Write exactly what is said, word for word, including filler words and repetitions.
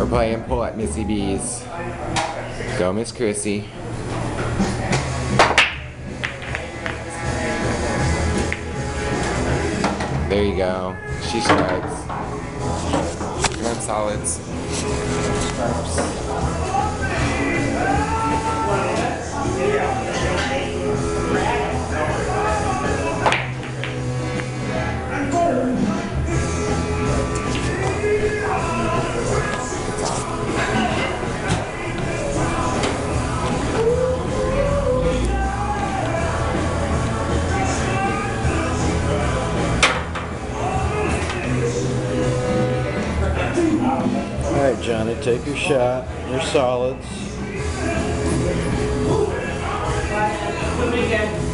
We're playing pull at Missy B's. Go, Miss Chrissy. There you go. She strikes. Run solids. Alright, Johnny, take your shot, your solids.